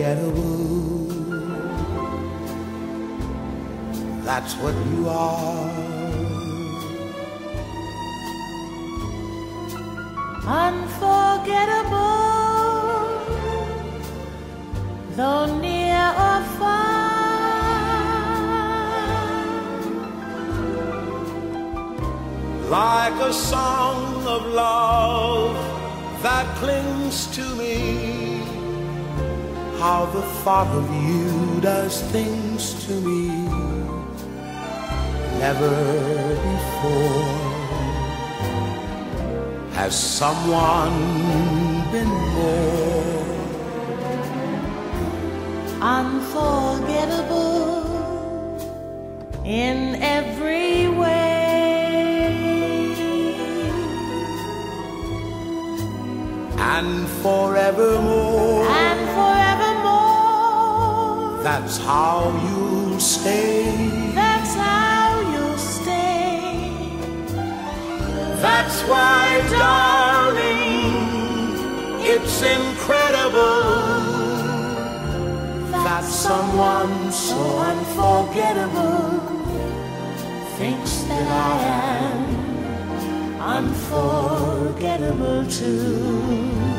unforgettable. That's what you are. Unforgettable, though near or far. Like a song of love that clings to me, how the thought of you does things to me. Never before has someone been more unforgettable in every way, and forevermore. and forevermore. That's how you'll stay. That's how you'll stay. That's why, darling, it's incredible that someone so unforgettable Thinks that I am unforgettable too.